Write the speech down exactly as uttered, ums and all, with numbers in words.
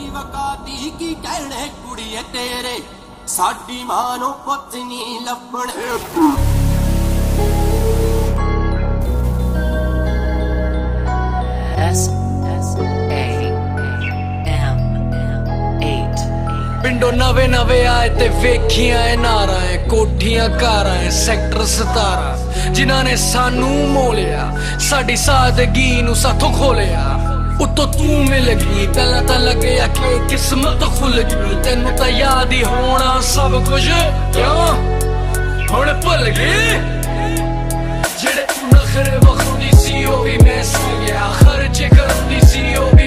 वकाती की कहने कुड़िए तेरे साडी मानो पत्नी लपण S S A M eight पिंडो नवे नवे आए ते वेखियां ए नारा है कोठियां कारां है सैक्टर सतारा जिन्हां ने सानू मोलिया साडी सादगी नू साथों खोलिया उतो तू मिल गई पहला तां लग्या कि किस्मत खुल गई तेनू तां याद ही होना सब कुछ क्यों हुण भुल गई जेड़े तू नखरे वखुंदी सी ओ भी मैं सी गया खर्चे करदी सी ओ